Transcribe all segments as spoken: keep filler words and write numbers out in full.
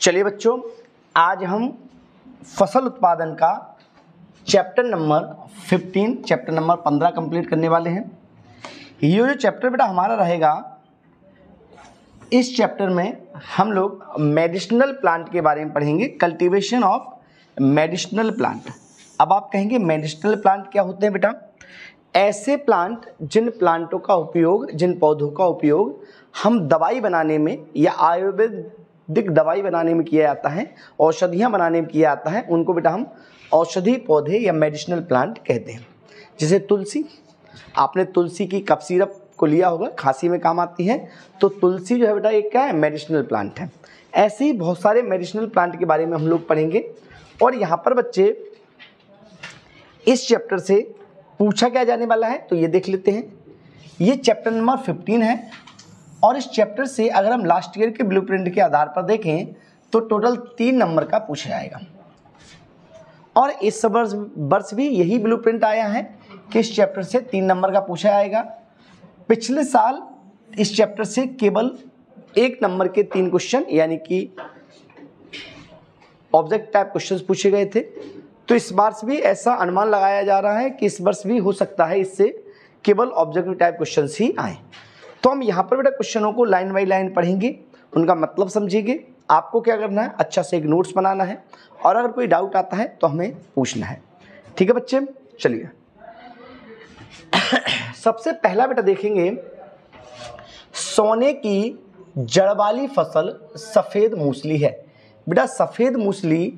चलिए बच्चों, आज हम फसल उत्पादन का चैप्टर नंबर पंद्रह चैप्टर नंबर पंद्रह कंप्लीट करने वाले हैं। ये जो चैप्टर बेटा हमारा रहेगा, इस चैप्टर में हम लोग मेडिसिनल प्लांट के बारे में पढ़ेंगे, कल्टीवेशन ऑफ मेडिसिनल प्लांट। अब आप कहेंगे मेडिसिनल प्लांट क्या होते हैं बेटा? ऐसे प्लांट जिन प्लांटों का उपयोग, जिन पौधों का उपयोग हम दवाई बनाने में या आयुर्वेदिक दवाई बनाने में किया जाता है, औषधियाँ बनाने में किया जाता है, उनको बेटा हम औषधि पौधे या मेडिसिनल प्लांट कहते हैं। जैसे तुलसी, आपने तुलसी की कफ सिरप को लिया होगा, खांसी में काम आती है, तो तुलसी जो है बेटा एक क्या है? मेडिसिनल प्लांट है। ऐसे ही बहुत सारे मेडिसिनल प्लांट के बारे में हम लोग पढ़ेंगे। और यहाँ पर बच्चे इस चैप्टर से पूछा क्या जाने वाला है तो ये देख लेते हैं। ये चैप्टर नंबर पंद्रह है और इस चैप्टर से अगर हम लास्ट ईयर के ब्लूप्रिंट के आधार पर देखें तो टोटल तीन नंबर का पूछा जाएगा। और इस वर्ष वर्ष भी यही ब्लूप्रिंट आया है कि इस चैप्टर से तीन नंबर का पूछा जाएगा। पिछले साल इस चैप्टर से केवल एक नंबर के तीन क्वेश्चन यानी कि ऑब्जेक्ट टाइप क्वेश्चंस पूछे गए थे, तो इस बार भी ऐसा अनुमान लगाया जा रहा है कि इस वर्ष भी हो सकता है इससे केवल ऑब्जेक्टिव टाइप क्वेश्चंस ही आए। तो हम यहाँ पर बेटा क्वेश्चनों को लाइन बाई लाइन पढ़ेंगे, उनका मतलब समझेंगे। आपको क्या करना है? अच्छा से एक नोट्स बनाना है और अगर कोई डाउट आता है तो हमें पूछना है। ठीक है बच्चे, चलिए सबसे पहला बेटा देखेंगे, सोने की जड़ वाली फसल सफ़ेद मूसली है। बेटा सफ़ेद मूसली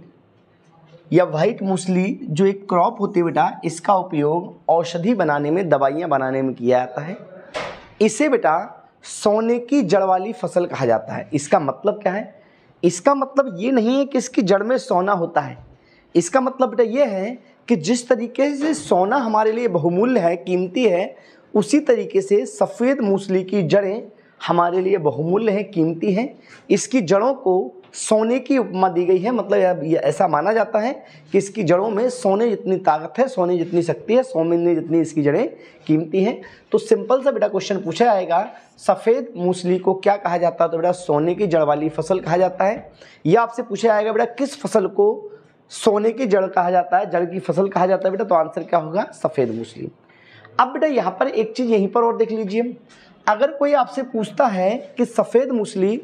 या वाइट मूसली जो एक क्रॉप होती है बेटा, इसका उपयोग औषधि बनाने में, दवाइयाँ बनाने में किया जाता है। इसे बेटा सोने की जड़ वाली फसल कहा जाता है। इसका मतलब क्या है? इसका मतलब ये नहीं है कि इसकी जड़ में सोना होता है। इसका मतलब बेटा ये है कि जिस तरीके से सोना हमारे लिए बहुमूल्य है, कीमती है, उसी तरीके से सफ़ेद मूसली की जड़ें हमारे लिए बहुमूल्य हैं, कीमती हैं। इसकी जड़ों को सोने की उपमा दी गई है। मतलब ये ऐसा माना जाता है कि इसकी जड़ों में सोने जितनी ताकत है, सोने जितनी शक्ति है, सोने जितनी इसकी जड़ें कीमती हैं। तो सिंपल सा बेटा क्वेश्चन पूछा जाएगा, सफ़ेद मूसली को क्या कहा जाता है? तो बेटा सोने की जड़ वाली फसल कहा जाता है। या आपसे पूछा जाएगा बेटा किस फसल को सोने की जड़ कहा जाता है, जड़ की फसल कहा जाता है बेटा? तो आंसर क्या होगा? सफ़ेद मूसली। अब बेटा यहाँ पर एक चीज़ यहीं पर और देख लीजिए, अगर कोई आपसे पूछता है कि सफ़ेद मूसली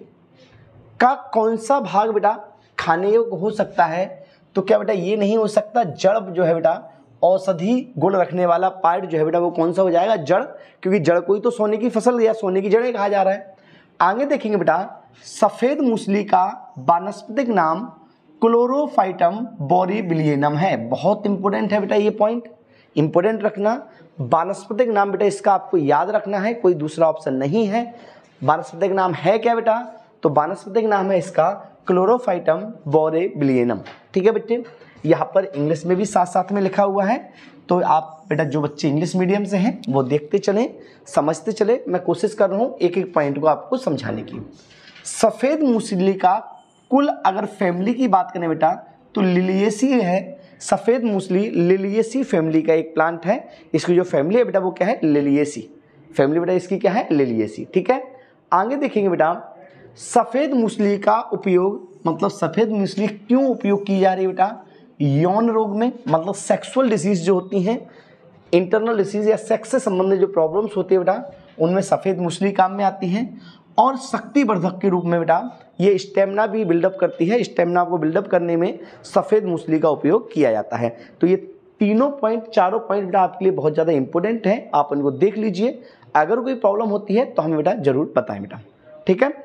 का कौन सा भाग बेटा खाने योग्य हो सकता है, तो क्या बेटा ये नहीं हो सकता जड़ जो है बेटा औषधि गुण रखने वाला पार्ट जो है बेटा वो कौन सा हो जाएगा? जड़, क्योंकि जड़ को ही तो सोने की फसल या सोने की जड़ें कहा जा रहा है। आगे देखेंगे बेटा, सफ़ेद मूसली का वानस्पतिक नाम क्लोरोफाइटम बोरीबिलियनम है। बहुत इंपॉर्टेंट है बेटा ये पॉइंट, इंपॉर्टेंट रखना। वानस्पतिक नाम बेटा इसका आपको याद रखना है, कोई दूसरा ऑप्शन नहीं है। वानस्पतिक नाम है क्या बेटा? तो वानस्पतिक नाम है इसका क्लोरोफाइटम बोरीबिलियनम। ठीक है बेटे, यहाँ पर इंग्लिश में भी साथ साथ में लिखा हुआ है, तो आप बेटा जो बच्चे इंग्लिश मीडियम से हैं वो देखते चलें, समझते चले। मैं कोशिश कर रहा हूँ एक एक पॉइंट को आपको समझाने की। सफ़ेद मूसली का कुल अगर फैमिली की बात करें बेटा तो लिलिएसी है। सफ़ेद मूसली लिलिएसी फैमिली का एक प्लांट है। इसकी जो फैमिली है बेटा वो क्या है? लिलिएसी फैमिली बेटा इसकी क्या है? लिलिएसी। ठीक है, आगे देखेंगे बेटा, सफ़ेद मूसली का उपयोग, मतलब सफ़ेद मूसली क्यों उपयोग की जा रही है बेटा? यौन रोग में, मतलब सेक्सुअल डिसीज़ जो होती हैं, इंटरनल डिसीज़ या सेक्स से संबंधित जो प्रॉब्लम्स होती है बेटा, उनमें सफ़ेद मूसली काम में आती हैं। और शक्तिवर्धक के रूप में बेटा ये स्टेमिना भी बिल्डअप करती है। स्टेमिना को बिल्डअप करने में सफ़ेद मूसली का उपयोग किया जाता है। तो ये तीनों पॉइंट, चारों पॉइंट बेटा आपके लिए बहुत ज़्यादा इंपॉर्टेंट है, आप इनको देख लीजिए। अगर कोई प्रॉब्लम होती है तो हमें बेटा ज़रूर बताएं बेटा। ठीक है,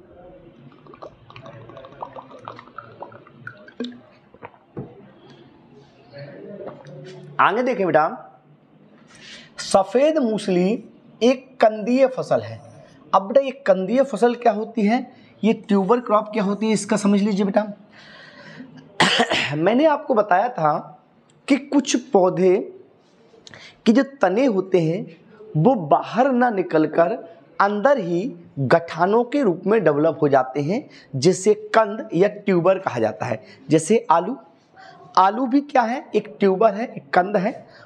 आगे देखें बेटा, सफ़ेद मूसली एक कंदीय फसल है। अब बेटा ये कंदीय फसल क्या होती है? ये ट्यूबर क्रॉप क्या होती है, इसका समझ लीजिए बेटा। मैंने आपको बताया था कि कुछ पौधे की जो तने होते हैं वो बाहर ना निकलकर अंदर ही गठानों के रूप में डेवलप हो जाते हैं, जिसे कंद या ट्यूबर कहा जाता है। जैसे आलू, आलू भी क्या है? एक ट्यूबर है, एक कंद है।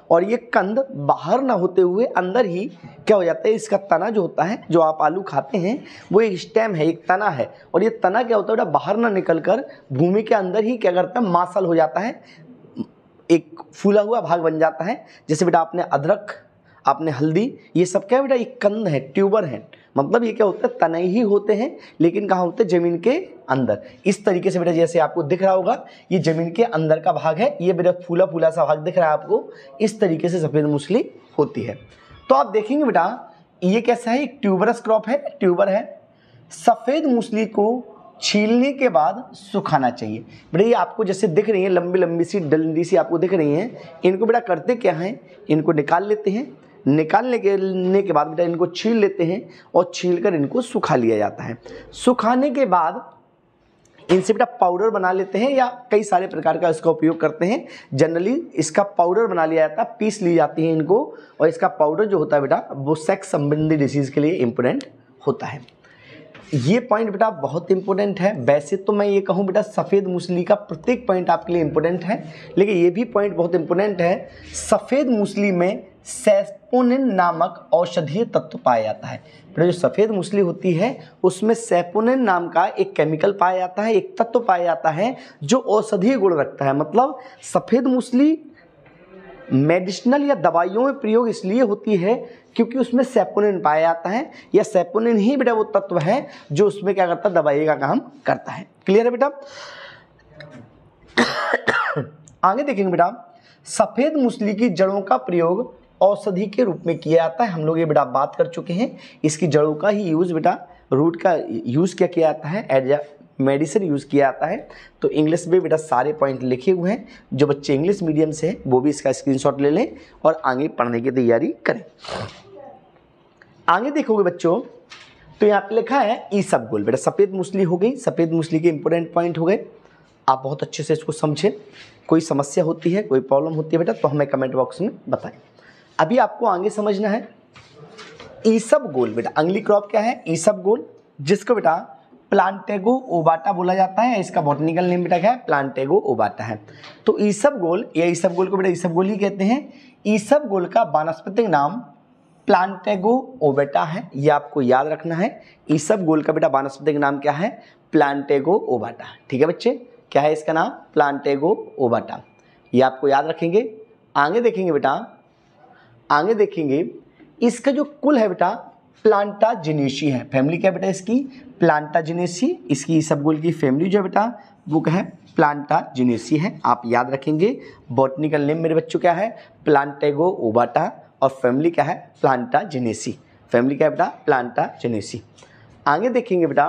और ये कंद बाहर ना होते हुए अंदर ही क्या हो जाता है, इसका तना जो होता है, जो आप आलू खाते हैं वो एक स्टेम है, एक तना है, और ये तना क्या होता है बेटा बाहर ना निकल कर भूमि के अंदर ही क्या करता है, मांसल हो जाता है, एक फूला हुआ भाग बन जाता है। जैसे बेटा आपने अदरक, आपने हल्दी, ये सब क्या बेटा एक कंद है, ट्यूबर है, मतलब ये क्या होता है तने ही होते हैं, लेकिन कहाँ होते हैं, जमीन के अंदर। इस तरीके से बेटा जैसे आपको दिख रहा होगा ये जमीन के अंदर का भाग है, ये बेटा फूला फूला सा भाग दिख रहा है आपको, इस तरीके से सफ़ेद मूसली होती है। तो आप देखेंगे बेटा ये कैसा है, एक ट्यूबरस क्रॉप है, ट्यूबर है। सफ़ेद मूसली को छीलने के बाद सुखाना चाहिए। बेटा ये आपको जैसे दिख रही है लंबी लंबी सी डंडी सी आपको दिख रही हैं, इनको बेटा करते क्या हैं, इनको निकाल लेते हैं, निकालने के लेने के बाद बेटा इनको छील लेते हैं और छील कर इनको सुखा लिया जाता है। सुखाने के बाद इनसे बेटा पाउडर बना लेते हैं, या कई सारे प्रकार का इसका उपयोग करते हैं। जनरली इसका पाउडर बना लिया जाता है, पीस ली जाती है इनको, और इसका पाउडर जो होता है बेटा वो सेक्स संबंधी डिसीज़ के लिए इम्पोर्टेंट होता है। ये पॉइंट बेटा बहुत इंपॉर्टेंट है। वैसे तो मैं ये कहूँ बेटा सफ़ेद मूसली का प्रत्येक पॉइंट आपके लिए इंपॉर्टेंट है, लेकिन ये भी पॉइंट बहुत इंपॉर्टेंट है। सफ़ेद मूसली में सैपोनिन नामक औषधीय तत्व पाया जाता है। बेटा जो सफ़ेद मूसली होती है उसमें सैपोनिन नाम का एक केमिकल पाया जाता है, एक तत्व पाया जाता है जो औषधीय गुण रखता है। मतलब सफ़ेद मूसली मेडिसिनल या दवाइयों में प्रयोग इसलिए होती है क्योंकि उसमें सैपोनिन पाया जाता है, या सैपोनिन ही बेटा वो तत्व है जो उसमें क्या करता है, दवाई का काम करता है। क्लियर है बेटा। आगे देखेंगे बेटा सफ़ेद मूसली की जड़ों का प्रयोग औषधि के रूप में किया जाता है। हम लोग ये बेटा बात कर चुके हैं, इसकी जड़ों का ही यूज़ बेटा, रूट का यूज़ क्या किया जाता है, एज मेडिसिन यूज़ किया जाता है। तो इंग्लिश में बेटा सारे पॉइंट लिखे हुए हैं, जो बच्चे इंग्लिश मीडियम से हैं वो भी इसका स्क्रीनशॉट ले लें और आगे पढ़ने की तैयारी करें। आगे देखोगे बच्चों तो यहाँ पे लिखा है ईसबगोल। बेटा सफ़ेद मूसली हो गई, सफ़ेद मूसली के इंपॉर्टेंट पॉइंट हो गए, आप बहुत अच्छे से इसको समझें। कोई समस्या होती है, कोई प्रॉब्लम होती है बेटा तो हमें कमेंट बॉक्स में बताएं। अभी आपको आगे समझना है ईसबगोल। बेटा अगली क्रॉप क्या है, ईसबगोल, जिसको बेटा प्लांटेगो ओबाटा बोला जाता है। इसका बॉटनिकल नेम बेटा क्या है, प्लांटेगो ओबाटा है। तो ईसबगोल या ईसबगोल को बेटा ईसबगोल ही कहते हैं। ईसबगोल का वानस्पतिक नाम प्लांटेगो ओबाटा है, ये आपको याद रखना है। ईसबगोल का बेटा वानस्पतिक नाम क्या है, प्लांटेगो ओबाटा। ठीक है बच्चे, क्या है इसका नाम, प्लांटेगो ओबाटा, ये आपको याद रखेंगे। आगे देखेंगे बेटा, आगे देखेंगे इसका जो कुल है बेटा प्लांटाजिनेसी है। फैमिली क्या बेटा इसकी, प्लांटाजिनेसी। इसकी ईसबगोल की फैमिली जो है बेटा वो क्या है, प्लांटाजिनेसी है, आप याद रखेंगे। बॉटनिकल नेम मेरे बच्चों क्या है, प्लांटेगो ओबाटा, और फैमिली क्या है, प्लांटाजिनेसी। फैमिली क्या है बेटा, प्लांटाजिनेसी। आगे देखेंगे बेटा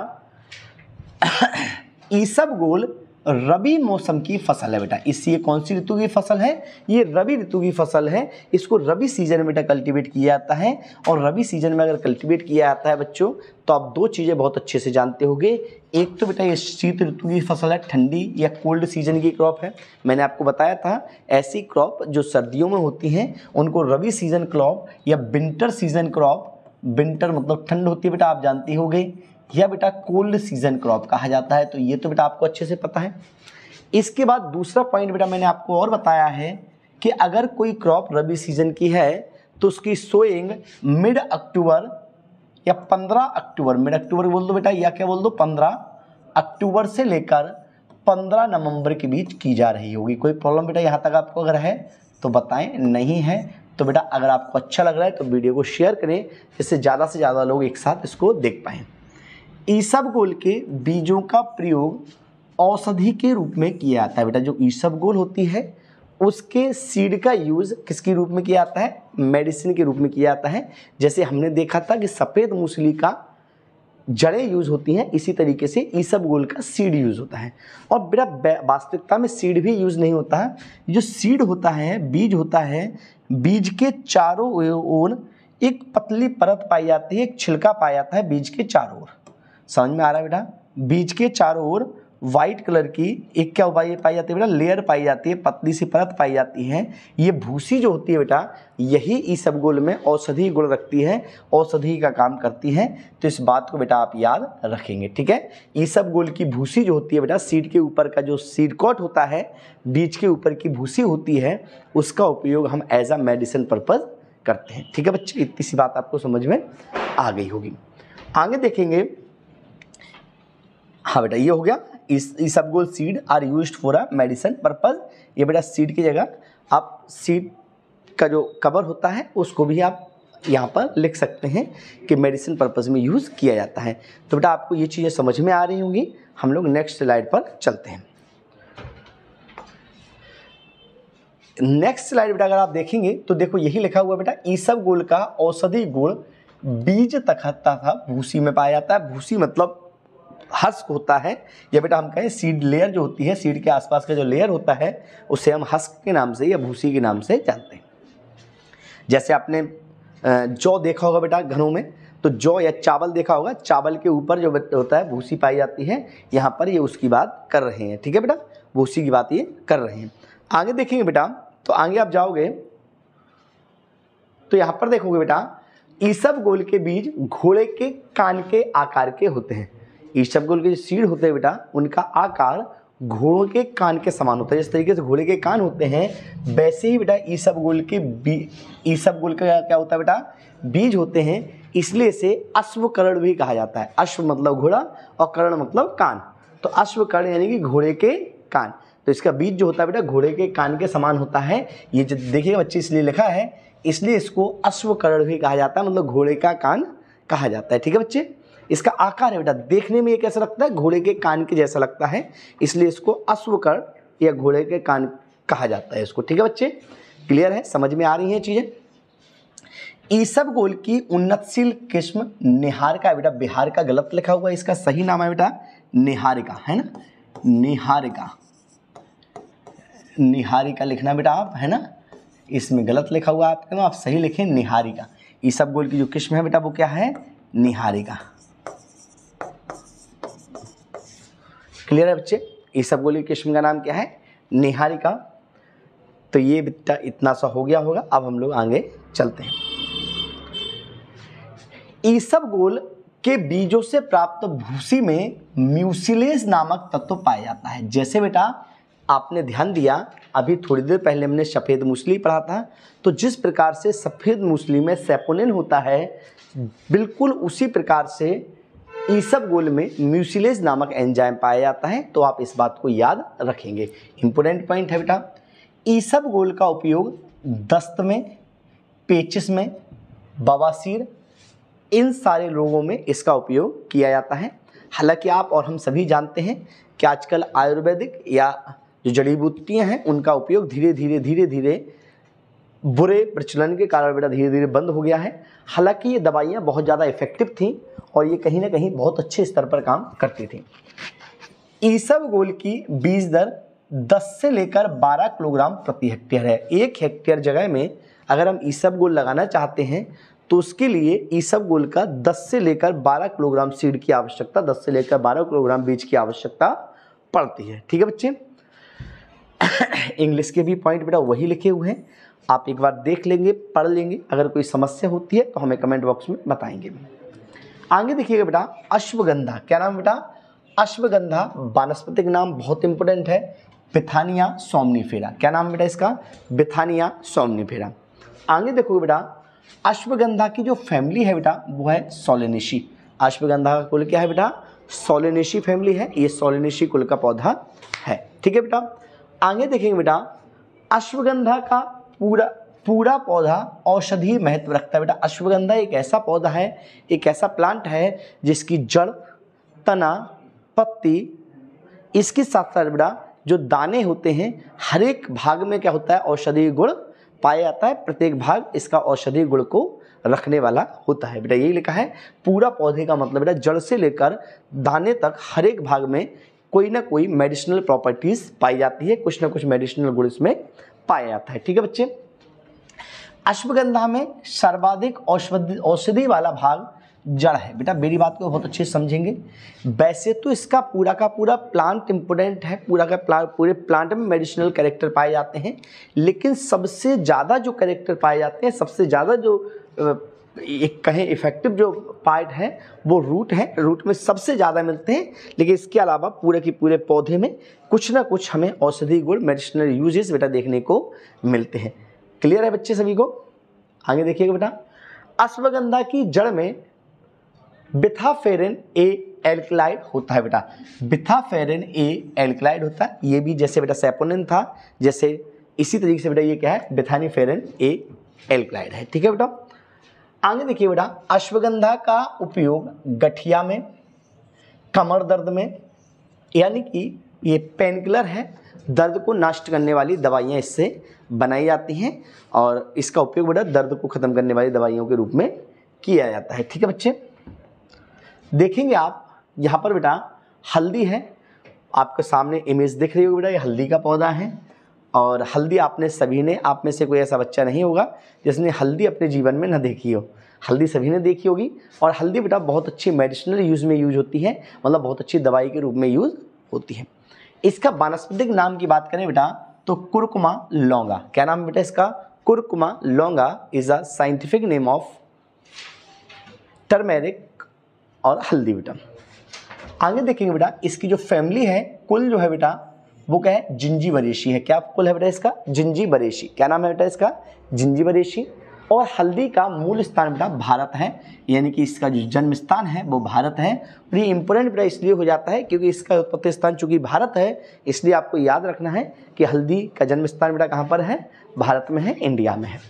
ईसबगोल रबी मौसम की फसल है बेटा। इससे ये कौन सी ऋतु की फसल है, ये रबी ऋतु की फसल है। इसको रबी सीजन में बेटा कल्टीवेट किया जाता है, और रबी सीजन में अगर कल्टीवेट किया जाता है बच्चों तो आप दो चीज़ें बहुत अच्छे से जानते होंगे। एक तो बेटा ये शीत ऋतु की फसल है, ठंडी या कोल्ड सीजन की क्रॉप है। मैंने आपको बताया था ऐसी क्रॉप जो सर्दियों में होती हैं उनको रबी सीजन क्रॉप या विंटर सीजन क्रॉप, विंटर मतलब ठंड होती है बेटा आप जानती होंगे, या बेटा कोल्ड सीजन क्रॉप कहा जाता है। तो ये तो बेटा आपको अच्छे से पता है। इसके बाद दूसरा पॉइंट बेटा मैंने आपको और बताया है कि अगर कोई क्रॉप रबी सीजन की है तो उसकी सोइंग मिड अक्टूबर या पंद्रह अक्टूबर, मिड अक्टूबर बोल दो बेटा या क्या बोल दो, पंद्रह अक्टूबर से लेकर पंद्रह नवंबर के बीच की जा रही होगी। कोई प्रॉब्लम बेटा यहाँ तक आपको अगर है तो बताएं, नहीं है तो बेटा अगर आपको अच्छा लग रहा है तो वीडियो को शेयर करें, जिससे ज़्यादा से ज़्यादा लोग एक साथ इसको देख पाएँ। ईसबगोल के बीजों का प्रयोग औषधि के रूप में किया जाता है। बेटा जो ईसबगोल होती है उसके सीड का यूज़ किसके रूप में किया जाता है, मेडिसिन के रूप में किया जाता है। जैसे हमने देखा था कि सफ़ेद मूसली का जड़ें यूज़ होती हैं, इसी तरीके से ईसबगोल का सीड यूज़ होता है। और बेटा वास्तविकता में सीड भी यूज़ नहीं होता है। जो सीड होता है, बीज होता है, बीज के चारों ओर एक पतली परत पाई जाती है, एक छिलका पाया जाता है बीज के चारों ओर। समझ में आ रहा है बेटा, बीज के चारों ओर वाइट कलर की एक क्या पाई पाई जाती है बेटा, लेयर पाई जाती है, पतली सी परत पाई जाती है। ये भूसी जो होती है बेटा, यही इसबगोल में औषधि गुण रखती है, औषधि का काम करती है। तो इस बात को बेटा आप याद रखेंगे, ठीक है। इसबगोल की भूसी जो होती है बेटा, सीड के ऊपर का जो सीड कॉट होता है, बीज के ऊपर की भूसी होती है, उसका उपयोग हम एज अ मेडिसिन पर्पज करते हैं, ठीक है बच्चे। इतनी सी बात आपको समझ में आ गई होगी। आगे देखेंगे, हाँ बेटा ये हो गया, इस isabgol seed are used for a medicine purpose. ये बेटा सीड की जगह आप सीड का जो कवर होता है उसको भी आप यहाँ पर लिख सकते हैं कि मेडिसिन पर्पज में यूज़ किया जाता है। तो बेटा आपको ये चीज़ें समझ में आ रही होंगी। हम लोग नेक्स्ट स्लाइड पर चलते हैं। नेक्स्ट स्लाइड बेटा अगर आप देखेंगे तो देखो यही लिखा हुआ बेटा, इसबगोल का औषधि गुण बीज तखता था भूसी में पाया जाता है। भूसी मतलब हस्क होता है, या बेटा हम कहें सीड लेयर जो होती है, सीड के आसपास का जो लेयर होता है उसे हम हस्क के नाम से या भूसी के नाम से जानते हैं। जैसे आपने जौ देखा होगा बेटा घरों में, तो जौ या चावल देखा होगा, चावल के ऊपर जो होता है भूसी पाई जाती है। यहाँ पर ये उसकी बात कर रहे हैं, ठीक है बेटा, भूसी की बात ये कर रहे हैं। आगे देखेंगे बेटा, तो आगे आप जाओगे तो यहाँ पर देखोगे बेटा, इसबगोल के बीज घोड़े के कान के आकार के होते हैं। इसबगोल के जो सीड होते हैं बेटा, उनका आकार घोड़ों के कान के समान होता है। जिस तरीके से घोड़े के कान होते हैं, वैसे ही बेटा इसबगोल के बी इसबगोल का क्या होता है बेटा, बीज होते हैं। इसलिए इसे अश्वकर्ण भी कहा जाता है। अश्व मतलब घोड़ा और कर्ण मतलब कान, तो अश्वकर्ण यानी कि घोड़े के कान। तो इसका बीज जो होता है बेटा घोड़े के कान के समान होता है। ये जो देखिएगा बच्चे, इसलिए लिखा है, इसलिए इसको अश्वकर्ण भी कहा जाता है, मतलब घोड़े का कान कहा जाता है, ठीक है बच्चे। इसका आकार है बेटा, देखने में ये कैसा लगता है, घोड़े के कान के जैसा लगता है, इसलिए इसको अश्वकर्ण या घोड़े के कान कहा जाता है इसको, ठीक है बच्चे। क्लियर है, समझ में आ रही हैं चीजें। इसबगोल की उन्नतशील किस्म निहारिका है बेटा, बिहार का गलत लिखा हुआ है, इसका सही नाम है बेटा निहारिका, है ना, निहारिका, निहारिका लिखना बेटा आप, है ना, इसमें गलत लिखा हुआ है आपका, आप सही लिखें निहारिका। इसबगोल की जो किस्म है बेटा वो क्या है, निहारिका। क्लियर है बच्चे, इसबगोल की किस्म का नाम क्या है, निहारिका। तो ये बेटा इतना सा हो गया होगा। अब हम लोग आगे चलते हैं। इसबगोल के बीजों से प्राप्त भूसी में म्यूसिलेज नामक तत्व पाया जाता है। जैसे बेटा आपने ध्यान दिया, अभी थोड़ी देर पहले हमने सफ़ेद मूसली पढ़ा था, तो जिस प्रकार से सफ़ेद मूसली में सेपोनिन होता है, बिल्कुल उसी प्रकार से इसबगोल में म्यूसिलेज नामक एंजाइम पाया जाता है। तो आप इस बात को याद रखेंगे, इंपोर्टेंट पॉइंट है बेटा। इसबगोल का उपयोग दस्त में, पेचिस में, बवासीर, इन सारे रोगों में इसका उपयोग किया जाता है। हालांकि आप और हम सभी जानते हैं कि आजकल आयुर्वेदिक या जो जड़ी बूटियाँ हैं उनका उपयोग धीरे धीरे धीरे धीरे बुरे प्रचलन के कारण बेटा धीरे धीरे बंद हो गया है। हालांकि ये दवाइयाँ बहुत ज़्यादा इफेक्टिव थीं और ये कहीं ना कहीं बहुत अच्छे स्तर पर काम करती थी। इसबगोल की बीज दर दस से लेकर बारह किलोग्राम प्रति हेक्टेयर है। एक हेक्टेयर जगह में अगर हम इसबगोल लगाना चाहते हैं तो उसके लिए इसबगोल का दस से लेकर बारह किलोग्राम सीड की आवश्यकता, दस से लेकर बारह किलोग्राम बीज की आवश्यकता पड़ती है, ठीक है बच्चे। इंग्लिश के भी पॉइंट बेटा वही लिखे हुए हैं, आप एक बार देख लेंगे, पढ़ लेंगे। अगर कोई समस्या होती है तो हमें कमेंट बॉक्स में बताएंगे। आगे देखिएगा बेटा, अश्वगंधा, क्या नाम बेटा, अश्वगंधा वानस्पतिक नाम बहुत इंपॉर्टेंट है, बिथानिया सोमनीफेरा। क्या नाम बेटा इसका, बिथानिया सोमनीफेरा। आगे देखो बेटा, अश्वगंधा की जो फैमिली है बेटा वो है सोलेनेसी। अश्वगंधा का कुल क्या है बेटा, सोलेनेसी फैमिली है, ये सोलेनेसी कुल का पौधा है, ठीक है बेटा। आगे देखेंगे बेटा, अश्वगंधा का पूरा पूरा पौधा औषधीय महत्व रखता है बेटा। अश्वगंधा एक ऐसा पौधा है, एक ऐसा प्लांट है जिसकी जड़, तना, पत्ती, इसके साथ साथ बेटा जो दाने होते हैं, हर एक भाग में क्या होता है, औषधीय गुण पाया जाता है। प्रत्येक भाग इसका औषधीय गुण को रखने वाला होता है बेटा, यही लिखा है। पूरा पौधे का मतलब बेटा जड़ से लेकर दाने तक हर एक भाग में कोई ना कोई मेडिसिनल प्रॉपर्टीज पाई जाती है, कुछ ना कुछ मेडिसिनल गुण इसमें पाया जाता है, ठीक है बच्चे। अश्वगंधा में सर्वाधिक औषधि औषधि वाला भाग जड़ है। बेटा मेरी बात को बहुत अच्छे से समझेंगे। वैसे तो इसका पूरा का पूरा प्लांट इम्पोर्टेंट है, पूरा का प्लांट, पूरे प्लांट में मेडिसिनल कैरेक्टर पाए जाते हैं, लेकिन सबसे ज़्यादा जो कैरेक्टर पाए जाते हैं, सबसे ज़्यादा जो एक कहें इफेक्टिव जो पार्ट है वो रूट है, रूट में सबसे ज़्यादा मिलते हैं। लेकिन इसके अलावा पूरे के पूरे पौधे में कुछ ना कुछ हमें औषधि गुण, मेडिसिनल यूजेस बेटा देखने को मिलते हैं। क्लियर है बच्चे सभी को? आगे देखिएगा बेटा, अश्वगंधा की जड़ में बिथाफेरिन ए एल्कलाइड होता है। बेटा बिथाफेरिन ए एल्कलाइड होता है, ये भी जैसे बेटा सेपोनिन था, जैसे इसी तरीके से बेटा ये क्या है, बिथानीफेरिन ए एल्कलाइड है। ठीक है बेटा, आगे देखिए बेटा, अश्वगंधा का उपयोग गठिया में, कमर दर्द में, यानी कि ये पेनकिलर है, दर्द को नष्ट करने वाली दवाइयाँ इससे बनाई जाती हैं और इसका उपयोग बेटा दर्द को ख़त्म करने वाली दवाइयों के रूप में किया जाता है। ठीक है बच्चे, देखेंगे आप यहाँ पर बेटा हल्दी है, आपके सामने इमेज दिख रही होगी बेटा, ये हल्दी का पौधा है और हल्दी आपने सभी ने, आप में से कोई ऐसा बच्चा नहीं होगा जिसने हल्दी अपने जीवन में न देखी हो। हल्दी सभी ने देखी होगी और हल्दी बेटा बहुत अच्छी मेडिसिनल यूज़ में यूज होती है, मतलब बहुत अच्छी दवाई के रूप में यूज़ होती है। इसका वानस्पतिक नाम की बात करें बेटा तो कुरकुमा लौंगा। क्या नाम है बेटा इसका? Curcuma longa is a scientific name of turmeric और हल्दी बेटा। आगे देखेंगे बेटा, इसकी जो फैमिली है, कुल जो है बेटा वो क्या है, जिंजीबरेसी है। क्या कुल है बेटा इसका? जिंजीबरेसी। क्या नाम है बेटा इसका? जिंजीबरेसी। और हल्दी का मूल स्थान बेटा भारत है, यानी कि इसका जो जन्म स्थान है वो भारत है। और ये इंपॉर्टेंट बेटा इसलिए हो जाता है क्योंकि इसका उत्पत्ति स्थान चूंकि भारत है, इसलिए आपको याद रखना है कि हल्दी का जन्म स्थान बेटा कहाँ पर है? भारत में है, इंडिया में है।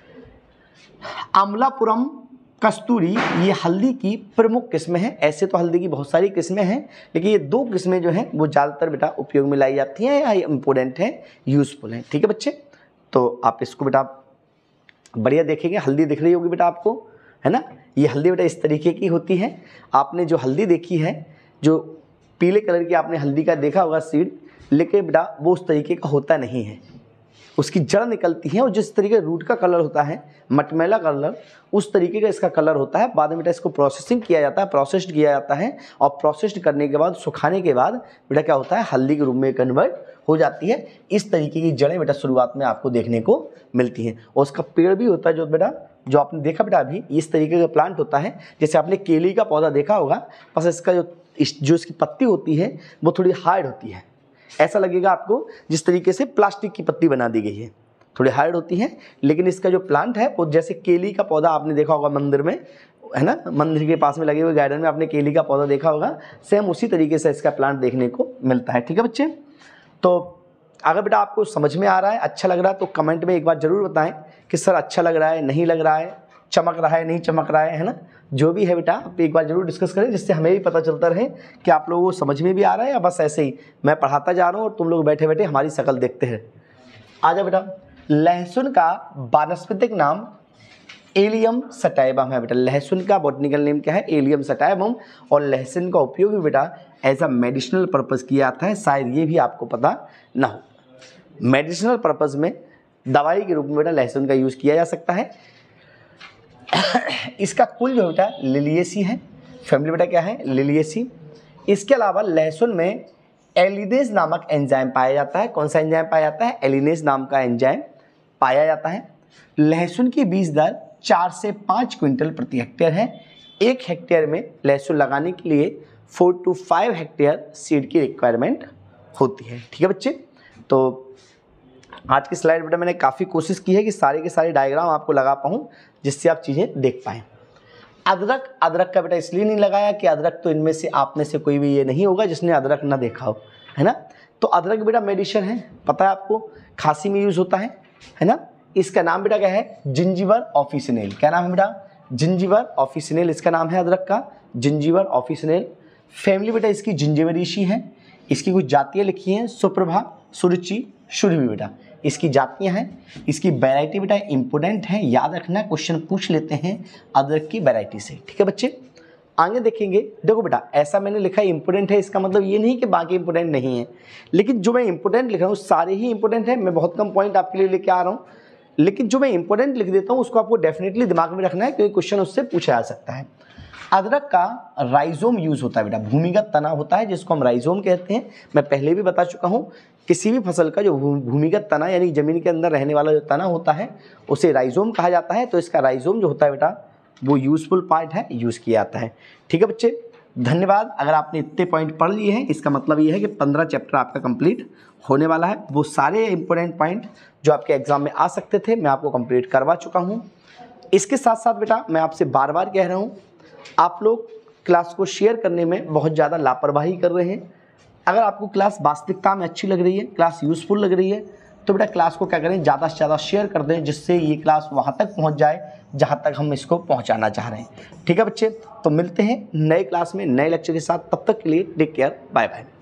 अमलापुरम कस्तूरी ये हल्दी की प्रमुख किस्में हैं। ऐसे तो हल्दी की बहुत सारी किस्में हैं, लेकिन ये दो किस्में जो हैं वो ज़्यादातर बेटा उपयोग में लाई जाती हैं या इम्पोर्टेंट हैं, यूजफुल हैं। ठीक है बच्चे, तो आप इसको बेटा बढ़िया देखेंगे। हल्दी दिख रही होगी बेटा आपको, है ना? ये हल्दी बेटा इस तरीके की होती है। आपने जो हल्दी देखी है, जो पीले कलर की आपने हल्दी का देखा होगा सीड, लेकिन बेटा वो उस तरीके का होता नहीं है। उसकी जड़ निकलती है और जिस तरीके रूट का कलर होता है मटमैला कलर, उस तरीके का इसका कलर होता है। बाद में बेटा इसको प्रोसेसिंग किया जाता है, प्रोसेस्ड किया जाता है और प्रोसेस्ड करने के बाद, सुखाने के बाद बेटा क्या होता है, हल्दी के रूप में कन्वर्ट हो जाती है। इस तरीके की जड़ें बेटा शुरुआत में आपको देखने को मिलती हैं। और उसका पेड़ भी होता है जो बेटा, जो आपने देखा बेटा अभी, इस तरीके का प्लांट होता है। जैसे आपने केली का पौधा देखा होगा, बस इसका जो इस जो इसकी पत्ती होती है वो थोड़ी हार्ड होती है। ऐसा लगेगा आपको जिस तरीके से प्लास्टिक की पत्ती बना दी गई है, थोड़ी हार्ड होती है। लेकिन इसका जो प्लांट है वो जैसे केली का पौधा आपने देखा होगा मंदिर में, है ना, मंदिर के पास में लगे हुए गार्डन में आपने केली का पौधा देखा होगा, सेम उसी तरीके से इसका प्लांट देखने को मिलता है। ठीक है बच्चे, तो अगर बेटा आपको समझ में आ रहा है, अच्छा लग रहा है, तो कमेंट में एक बार ज़रूर बताएं कि सर अच्छा लग रहा है, नहीं लग रहा है, चमक रहा है, नहीं चमक रहा है, है ना? जो भी है बेटा आप एक बार जरूर डिस्कस करें, जिससे हमें भी पता चलता रहे कि आप लोगों को समझ में भी आ रहा है या बस ऐसे ही मैं पढ़ाता जा रहा हूँ और तुम लोग बैठे बैठे हमारी शक्ल देखते हैं। आ जाओ बेटा, लहसुन का वानस्पतिक नाम एलियम सटाइवम है बेटा। लहसुन का बॉटनिकल नेम क्या है? Allium sativum. और लहसुन का उपयोग भी बेटा एज अ मेडिसिनल पर्पज़ किया जाता है, शायद ये भी आपको पता ना हो। मेडिसिनल पर्पज़ में दवाई के रूप में बेटा लहसुन का यूज़ किया जा सकता है। इसका कुल जो बेटा लिलिएसी है, फैमिली बेटा क्या है? लिलिएसी। इसके अलावा लहसुन में एलिनेज नामक एंजाइम पाया जाता है। कौन सा एंजाइम पाया जाता है? एलिनेज नाम का एंजाइम पाया जाता है। लहसुन की बीज दर चार से पाँच क्विंटल प्रति हेक्टेयर है। एक हेक्टेयर में लहसुन लगाने के लिए four to five hectare seed की रिक्वायरमेंट होती है। ठीक है बच्चे, तो आज की स्लाइड बेटा मैंने काफ़ी कोशिश की है कि सारे के सारे डायग्राम आपको लगा पाऊँ जिससे आप चीज़ें देख पाएँ। अदरक, अदरक का बेटा इसलिए नहीं लगाया कि अदरक तो इनमें से आप में से कोई भी ये नहीं होगा जिसने अदरक ना देखा हो, है ना? तो अदरक बेटा मेडिसिन है, पता है आपको, खांसी में यूज़ होता है, है ना? इसका नाम बेटा क्या है? जिंजीवर ऑफिसिनेल। क्या नाम है बेटा? जिंजीवर ऑफिसिनेल इसका नाम है अदरक का, जिंजीवर ऑफिसिनेल। फैमिली बेटा इसकी जिंजीबरेसी है। इसकी कुछ जातियाँ लिखी हैं, सुप्रभा, सुरुचि, शुरभी बेटा इसकी जातियाँ हैं। इसकी वैरायटी बेटा इंपोर्टेंट है, याद रखना, क्वेश्चन पूछ लेते हैं अदरक की वैरायटी से। ठीक है बच्चे, आगे देखेंगे। देखो बेटा ऐसा मैंने लिखा है इंपोर्टेंट है, इसका मतलब ये नहीं कि बाकी इंपोर्टेंट नहीं है, लेकिन जो मैं इंपोर्टेंट लिख रहा हूँ सारे ही इंपोर्टेंट है। मैं बहुत कम पॉइंट आपके लिए लेके आ रहा हूँ, लेकिन जो मैं इंपोर्टेंट लिख देता हूँ उसको आपको डेफिनेटली दिमाग में रखना है क्योंकि क्वेश्चन उससे पूछा जा सकता है। अदरक का राइजोम यूज होता है बेटा, भूमिगत तना होता है जिसको हम राइजोम कहते हैं। मैं पहले भी बता चुका हूँ, किसी भी फसल का जो भूमिगत तना यानी जमीन के अंदर रहने वाला जो तना होता है उसे राइजोम कहा जाता है। तो इसका राइजोम जो होता है बेटा वो यूजफुल पार्ट है, यूज किया जाता है। ठीक है बच्चे, धन्यवाद। अगर आपने इतने पॉइंट पढ़ लिए हैं इसका मतलब ये है कि पंद्रह चैप्टर आपका कंप्लीट होने वाला है। वो सारे इंपॉर्टेंट पॉइंट जो आपके एग्जाम में आ सकते थे मैं आपको कंप्लीट करवा चुका हूँ। इसके साथ साथ बेटा मैं आपसे बार बार कह रहा हूँ, आप लोग क्लास को शेयर करने में बहुत ज़्यादा लापरवाही कर रहे हैं। अगर आपको क्लास वास्तविकता में अच्छी लग रही है, क्लास यूज़फुल लग रही है, तो बेटा क्लास को क्या करें, ज़्यादा से ज़्यादा शेयर कर दें जिससे ये क्लास वहाँ तक पहुँच जाए जहाँ तक हम इसको पहुँचाना चाह रहे हैं। ठीक है बच्चे, तो मिलते हैं नए क्लास में नए लेक्चर के साथ। तब तक के लिए टेक केयर, बाय बाय।